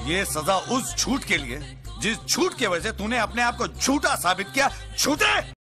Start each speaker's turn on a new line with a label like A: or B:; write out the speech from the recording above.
A: ये सजा उस झूठ के लिए जिस झूठ की वजह से तूने अपने आप को झूठा साबित किया। झूठे।